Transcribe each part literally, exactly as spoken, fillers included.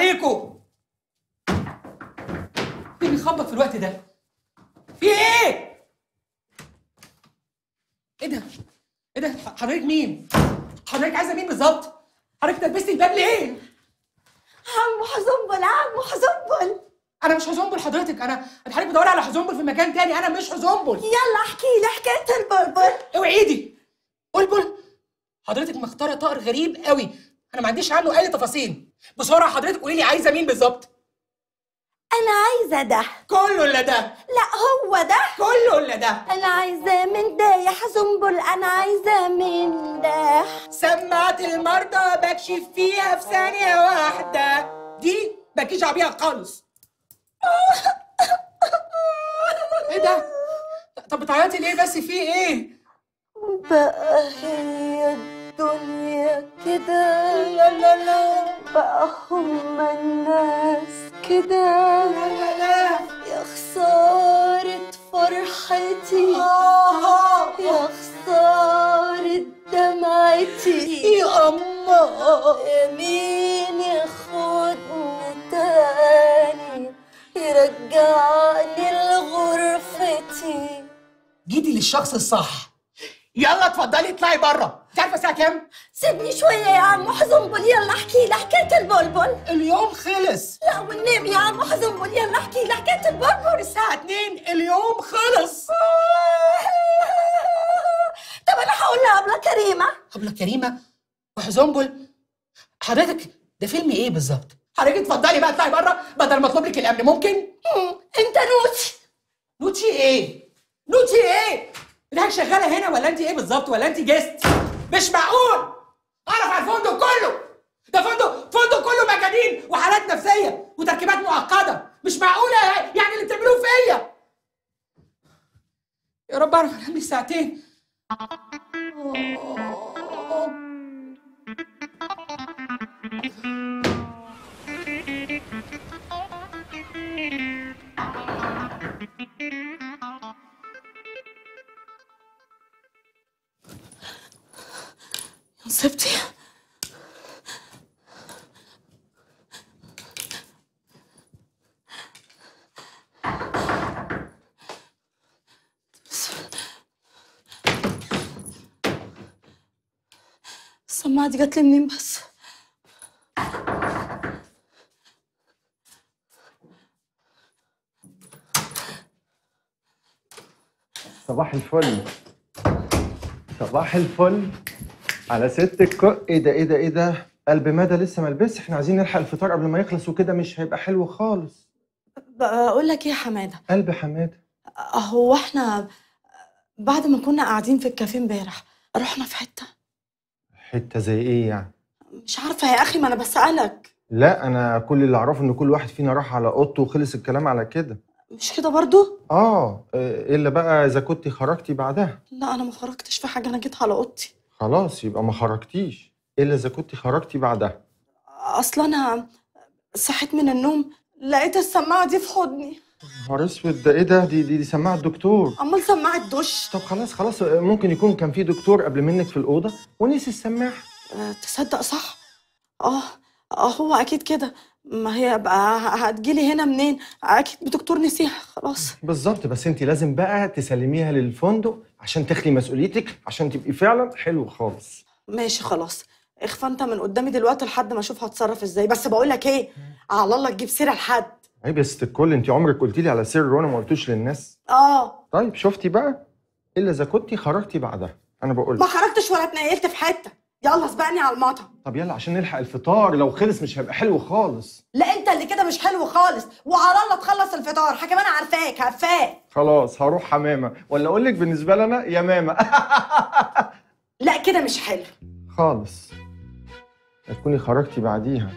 عليكم. مين بيخبط في الوقت ده؟ في ايه؟ ايه ده؟ ايه ده؟ حضرتك مين؟ حضرتك عايزه مين بالظبط؟ حضرتك لبستي الباب ليه؟ عمو حزنبل، عمو حزنبل. انا مش حزنبل حضرتك، انا حضرتك بدوري على حزنبل في مكان تاني، انا مش حزنبل. يلا احكي لي حكايه البلبل. اوعي ايدي. بلبل؟ حضرتك مختاره طائر غريب قوي، انا ما عنديش عنه اي تفاصيل. بسرعه حضرتك قولي لي عايزه مين بالظبط؟ انا عايزه ده. كله الا ده. لا هو ده. كله الا ده. انا عايزه من ده يا حزنبل، انا عايزه من ده. سماعة المرضى بكشف فيها في ثانية واحدة، دي مالكيش دعوة بيها خالص. ايه ده؟ طب بتعيطي ليه بس، في ايه؟ بقى هي الدنيا كده. لا لا لا. بقى هما الناس كده. لا لا لا. يا خسارة فرحتي، آه. يا خسارة دمعتي. يا أما مين ياخدني تاني يرجعني لغرفتي؟ جيتي للشخص الصح. يلا اتفضلي اطلعي بره. انت عارفه الساعه كام؟ سيبني شويه يا عم حزنبل، يلا احكي لي حكايه البلبل. اليوم خلص. لا والنبي يا عم حزنبل يلا احكي لي حكايه البلبل. الساعه اتنين اليوم خلص. طب انا هقول لأبلة كريمه. أبلة كريمه وحزنبل؟ حضرتك ده فيلم ايه بالظبط؟ حضرتك اتفضلي بقى اطلعي بره بدل ما اطلب لك الامن، ممكن؟ انت نوتي. نوتشي ايه؟ نوتشي ايه؟ انت شغاله هنا ولا انت ايه بالظبط، ولا انت جست؟ مش معقول اعرف على الفندق كله. ده فندق فندق كله مجانين وحالات نفسيه وتركيبات معقده. مش معقوله يعني اللي بتعملوه فيا. يا رب اعرف انام لي ساعتين. نصيبتي. السماعة دي جات لي منين بس؟ صباح الفل. صباح الفل على ست الكو. ايه ده ايه ده ايه ده؟ قلب مدى لسه ملبس. احنا عايزين نلحق الفطار قبل ما يخلص وكده مش هيبقى حلو خالص. بقول لك ايه يا حماده؟ قلب حماده. هو احنا بعد ما كنا قاعدين في الكافيه امبارح رحنا في حته؟ حته زي ايه يعني؟ مش عارفه يا اخي، ما انا بسالك. لا انا كل اللي اعرفه ان كل واحد فينا راح على اوضته وخلص الكلام على كده. مش كده برضو؟ اه الا بقى اذا كنتي خرجتي بعدها. لا انا ما خرجتش في حاجه، انا جيت على اوضتي. خلاص يبقى ما خرجتيش الا اذا كنتي خرجتي بعدها. اصلا انا صحيت من النوم لقيت السماعه دي في حضني. نهار اسود، ده ايه ده؟ دي دي, دي سماعه الدكتور. امال سماعه دش. طب خلاص خلاص، ممكن يكون كان في دكتور قبل منك في الاوضه ونسي السماعه. أه تصدق صح. اه اه هو اكيد كده. ما هي بقى هتجيلي هنا منين؟ اكيد دكتور نسيها خلاص. بالظبط، بس انت لازم بقى تسلميها للفندق عشان تخلي مسؤوليتك، عشان تبقي فعلا حلو خالص. ماشي خلاص، اخفى انت من قدامي دلوقتي لحد ما اشوف هتصرف ازاي. بس بقول لك ايه، على الله تجيب سيره لحد. عيب يا ست الكل، انت عمرك قلتي لي على سر وانا ما قلتوش للناس؟ اه طيب شفتي بقى، الا اذا كنتي خرجتي بعدها. انا بقول ما خرجتش ولا اتنقلت في حته. يلا سبقني على المطعم. طب يلا عشان نلحق الفطار، لو خلص مش هيبقى حلو خالص. لا انت اللي كده مش حلو خالص، وعلى الله تخلص الفطار. حكم انا عارفاك هفاك. خلاص هروح حمامه، ولا اقول لك بالنسبه لنا يا ماما. لا كده مش حلو خالص. هتكوني خرجتي بعديها.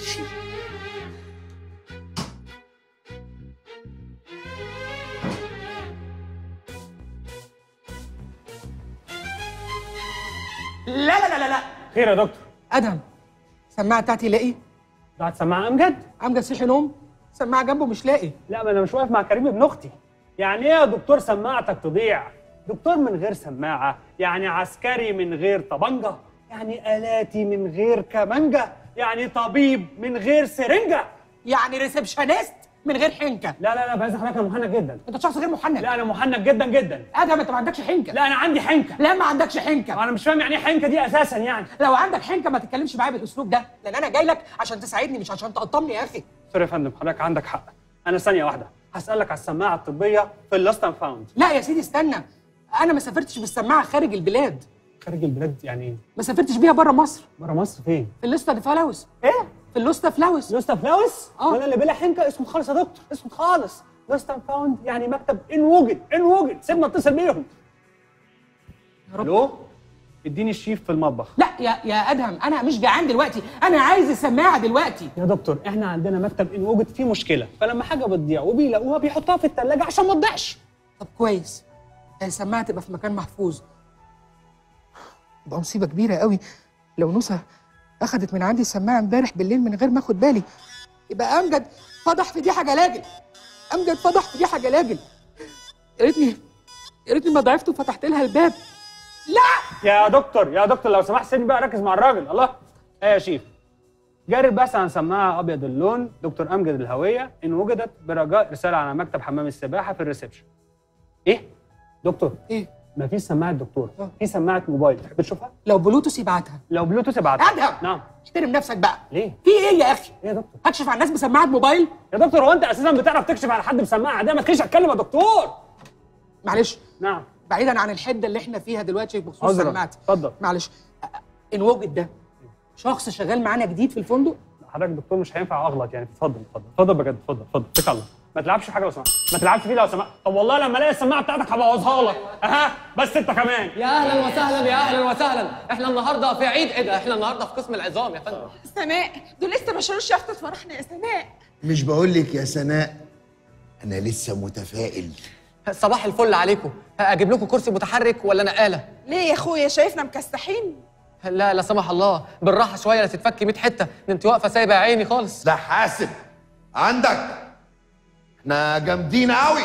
لا لا لا لا. خير يا دكتور؟ ادهم، السماعه بتاعتي لاقي؟ ضاعت سماعه امجد؟ امجد صحي نوم، سماعه جنبه مش لاقي. لا ما انا مش واقف مع كريم ابن اختي. يعني ايه يا دكتور سماعتك تضيع؟ دكتور من غير سماعه يعني عسكري من غير طبنجه، يعني آلاتي من غير كمانجه، يعني طبيب من غير سرنجه. يعني ريسبشنست من غير حنكه. لا لا لا باذن حضرتك انا محنك جدا. انت شخص غير محنك. لا انا محنك جدا جدا. ادهم انت ما عندكش حنكه. لا انا عندي حنكه. لا ما عندكش حنكه. انا مش فاهم يعني ايه حنكه دي اساسا يعني. لو عندك حنكه ما تتكلمش معايا بالاسلوب ده، لان انا جاي لك عشان تساعدني مش عشان تقطمني يا اخي. سوري يا فندم حضرتك عندك حق. انا ثانيه واحده هسالك على السماعه الطبيه في اللوست اند فاوند. لا يا سيدي استنى، انا ما سافرتش بالسماعه خارج البلاد. خارج البلاد يعني ايه؟ ما سافرتش بيها بره مصر. بره مصر فين؟ في اللوستا دي فلاوس. ايه؟ في اللوستا فلاوس. لوست اند فلاوس؟ اه. وانا اللي بلا حنكه اسمه خالص يا دكتور، اسمه خالص. لوست اند فاوند يعني مكتب ان وجد، ان وجد، سيبنا اتصل بيهم. يا رب. الو؟ اديني الشيف في المطبخ. لا يا يا ادهم انا مش جعان دلوقتي، انا عايز السماعه دلوقتي. يا دكتور احنا عندنا مكتب ان وجد فيه مشكله، فلما حاجه بتضيع وبيلاقوها بيحطوها في الثلاجه عشان ما تضيعش. طب كويس، السماعه تبقى في مكان محفوظ. يبقى مصيبه كبيره قوي لو نوسه اخدت من عندي السماعه امبارح بالليل من غير ما اخد بالي. يبقى امجد فضح في دي حاجه لاجل. امجد فضح في دي حاجه لاجل. يا ريتني يا ريتني ما ضعفت وفتحت لها الباب. لا يا دكتور يا دكتور لو سمحت سيبني بقى ركز مع الراجل. الله ايه يا شيف؟ جاري البحث عن سماعه ابيض اللون دكتور امجد الهويه ان وجدت برجاء رساله على مكتب حمام السباحه في الريسبشن. ايه؟ دكتور ايه؟ ما فيش سماعه دكتور، اه. في سماعه موبايل، تحب تشوفها؟ لو بلوتوث يبعتها. لو بلوتوث ابعتها. ادهم نعم. احترم نفسك بقى. ليه؟ في ايه يا اخي؟ ايه يا دكتور؟ هكشف على الناس بسماعه موبايل؟ يا دكتور هو انت اساسا بتعرف تكشف على حد بسماعه عاديه؟ ما تخليش اتكلم يا دكتور. معلش نعم. بعيدا عن الحده اللي احنا فيها دلوقتي بخصوص عذرا. سماعتي. اتفضل. معلش ان وجد ده شخص شغال معانا جديد في الفندق. حضرتك دكتور مش هينفع اغلط يعني. اتفضل اتفضل اتفضل بجد اتفضل اتفضل اتكل على الله. ما تلعبش في حاجه لو سمحت، ما تلعبش فيه لو سمحت. طب والله لما الاقي السماعه بتاعتك هبوظها لك. اها بس انت كمان. يا اهلا وسهلا يا اهلا وسهلا. احنا النهارده في عيد. ايه ده؟ احنا النهارده في قسم العظام يا فندم. سناء دول لسه ما شالوش يافطه فرحنا يا سناء. مش بقول لك يا سناء انا لسه متفائل. صباح الفل عليكم. اجيب لكم كرسي متحرك ولا نقاله؟ ليه يا اخويا شايفنا مكسحين؟ لا لا سمح الله بالراحه شويه لا تتفكي مية حته. ده انت واقفه سايبه يا عيني خالص. لا حاسب عندك، احنا جامدين قوي.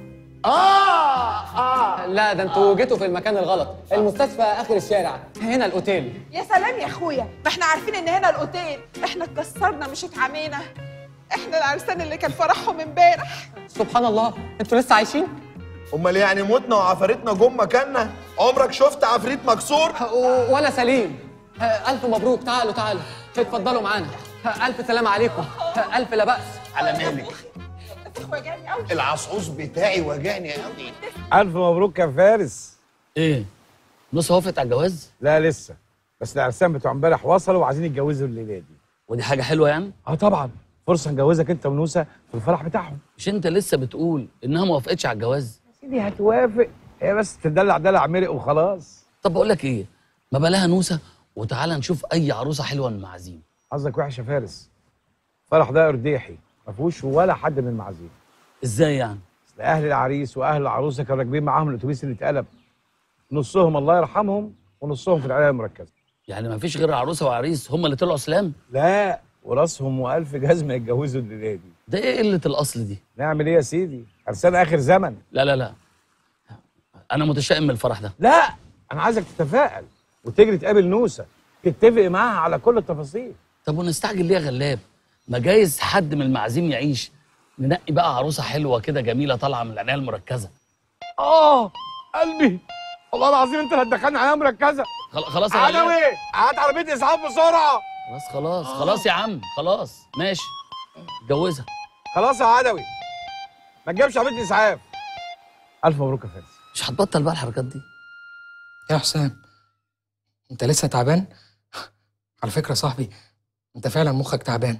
اه اه لا ده انتوا جيتوا في المكان الغلط. المستشفى اخر الشارع، هنا الاوتيل. يا سلام يا اخويا، ما احنا عارفين ان هنا الاوتيل. احنا اتكسرنا مش اتعمينا. احنا العرسان اللي كان فرحهم امبارح. سبحان الله انتوا لسه عايشين؟ امال يعني متنا وعفاريتنا جم مكاننا؟ عمرك شفت عفريت مكسور؟ و- ولا سليم. الف مبروك. تعالوا تعالوا اتفضلوا معانا. الف سلام عليكم. الف لا باس. على مالك؟ انت وجعني قوي. العصعوص بتاعي وجعني قوي. ألف مبروك يا فارس. ايه؟ نص وافقت على الجواز؟ لا لسه، بس العرسان بتوع امبارح وصلوا وعايزين يتجوزوا الليله دي. ودي حاجة حلوة يعني؟ اه طبعا، فرصه نجوزك انت ونوسه في الفرح بتاعهم. مش انت لسه بتقول انها ما وافقتش على الجواز؟ سيدي هتوافق، هي بس تدلع دلع مرق وخلاص. طب بقول لك ايه؟ ما بلاها نوسة وتعالى نشوف اي عروسة حلوة من المعازيم. حظك وحش يا فارس، الفرح ده ارديحي ما فيهوش ولا حد من المعازيم. ازاي يعني؟ اصل اهل العريس واهل العروسه كانوا راكبين معاهم الاتوبيس اللي اتقلب، نصهم الله يرحمهم ونصهم في العنايه المركزه. يعني ما فيش غير عروسة وعريس هم اللي طلعوا سلام؟ لا وراسهم والف جزمه يتجوزوا الليله دي. ده ايه قلة الاصل دي؟ نعمل ايه يا سيدي؟ عرسان اخر زمن. لا لا لا انا متشائم من الفرح ده. لا انا عايزك تتفائل وتجري تقابل نوسه تتفق معاها على كل التفاصيل. طب ونستعجل ليه يا غلاب؟ ما جايز حد من المعازيم يعيش، ننقي بقى عروسة حلوة كده جميلة طالعة من العناية المركزة. اه قلبي والله العظيم انت اللي هتدخلني عنايه مركزه. خل- خلاص يا غلاب. عدوي هات عربيه اسعاف بسرعه. خلاص خلاص خلاص يا عم خلاص ماشي اتجوزها. خلاص يا عدوي ما تجيبش عربيه اسعاف. الف مبروك يا فارس. مش هتبطل بقى الحركات دي؟ يا حسام انت لسه تعبان؟ على فكره يا صاحبي انت فعلا مخك تعبان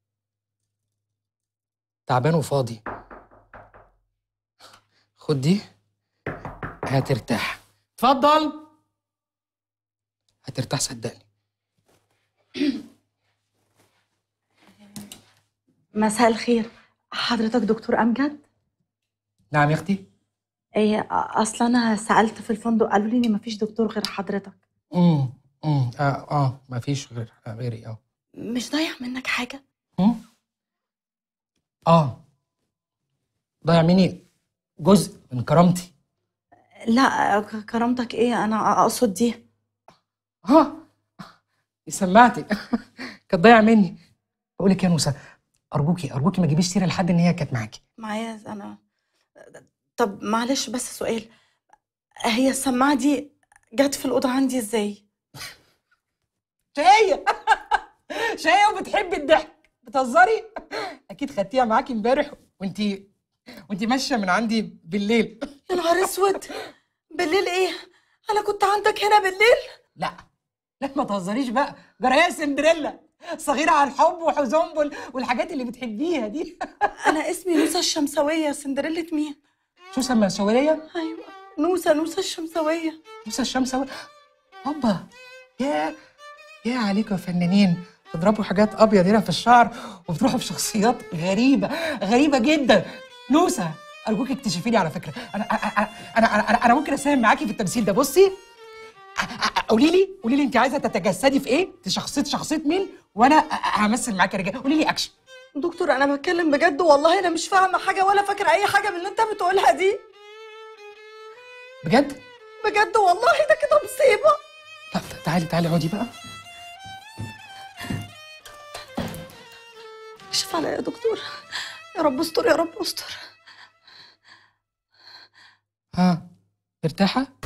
تعبان وفاضي. خد دي هترتاح. اتفضل. هترتاح صدقني. مساء الخير، حضرتك دكتور امجد؟ نعم يا اختي. ايه اصلا انا سالت في الفندق قالوا لي ان مفيش دكتور غير حضرتك. امم امم اه اه مفيش غير غيري اه. مش ضايع منك حاجه؟ امم اه ضيع مني جزء من كرامتي. لا ك- كرامتك ايه؟ انا اقصد دي. ها سمعتي كانت ضايعه مني. بقول لك يا نوسه، ارجوكي ارجوكي ما تجيبيش سيره لحد ان هي كانت معاكي. معايا انا. طب معلش بس سؤال، هي السماعه دي جت في الاوضه عندي ازاي؟ شقيه شقيه وبتحبي الضحك، بتهزري؟ اكيد خدتيها معاكي امبارح وانتي وانتي ماشيه من عندي بالليل. يا نهار اسود، بالليل ايه؟ انا كنت عندك هنا بالليل؟ لا لا ما تهزريش بقى، جرايه سندريلا صغيره على الحب وحزنبل والحاجات اللي بتحبيها دي. انا اسمي نوسه الشمسويه. سندريلا مين؟ نوسه الشمسويه؟ ايوه نوسه نوسه الشمسويه. نوسه الشمسويه. هوبا، يا يا عليكم يا فنانين، تضربوا حاجات ابيض هنا في الشعر وبتروحوا في شخصيات غريبه غريبه جدا. نوسه ارجوك اكتشفيني على فكره، انا انا انا انا, أنا ممكن اساهم معاكي في التمثيل ده. بصي قولي لي قولي لي انت عايزه تتجسدي في ايه؟ في شخصيه شخصيه مين؟ وانا همثل معاكي يا رجاله. قولي لي اكشن. دكتور انا بتكلم بجد والله، انا مش فاهمه حاجه ولا فاكره اي حاجه من اللي انت بتقولها دي. بجد؟ بجد والله، ده كده مصيبه. لا تعالي تعالي اقعدي بقى. اكشف عليا يا دكتور، يا رب استر يا رب استر. ها مرتاحه؟